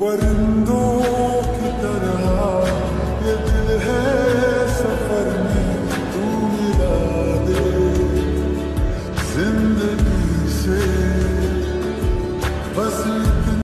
परिंदों की तरह ये दिल है सफर में, तू मिला दे जिंदगी से बस